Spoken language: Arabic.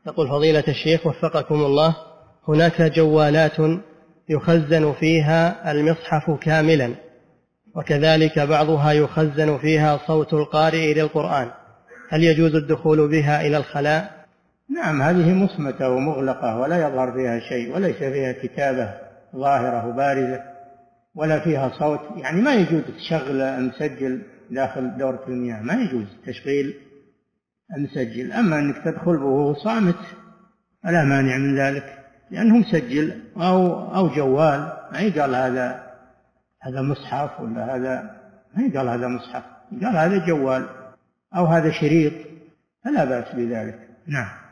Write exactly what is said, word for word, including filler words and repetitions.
يقول فضيلة الشيخ وفقكم الله، هناك جوالات يخزن فيها المصحف كاملا، وكذلك بعضها يخزن فيها صوت القارئ للقرآن، هل يجوز الدخول بها إلى الخلاء؟ نعم، هذه مصمتة ومغلقة ولا يظهر فيها شيء، وليس فيها كتابة ظاهرة وبارزة ولا فيها صوت، يعني ما يجوز تشغل مسجل داخل دورة المياه، ما يجوز تشغيل المسجل. أما أنك تدخل وهو صامت فلا مانع من ذلك، لأنه مسجل أو أو جوال، ما يقال هذا هذا مصحف ولا هذا، ما يقال هذا مصحف، قال هذا جوال أو هذا شريط، فلا بأس بذلك. نعم.